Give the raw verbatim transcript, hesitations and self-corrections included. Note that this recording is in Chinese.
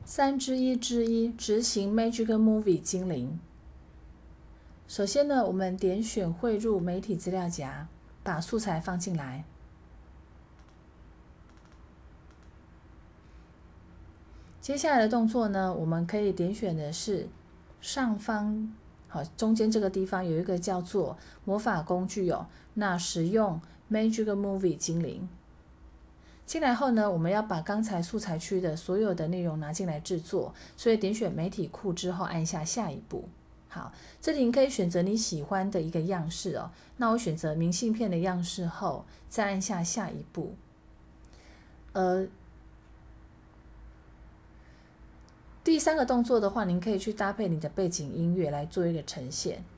三之一之一，执行 Magic Movie 精灵。首先呢，我们点选汇入媒体资料夹，把素材放进来。接下来的动作呢，我们可以点选的是上方，好，中间这个地方有一个叫做魔法工具哦，那使用 Magic Movie 精灵。进来后呢，我们要把刚才素材区的所有的内容拿进来制作，所以点选媒体库之后，按下下一步。好，这里你可以选择你喜欢的一个样式哦。那我选择明信片的样式后，再按下下一步。呃，第三个动作的话，您可以去搭配你的背景音乐来做一个呈现。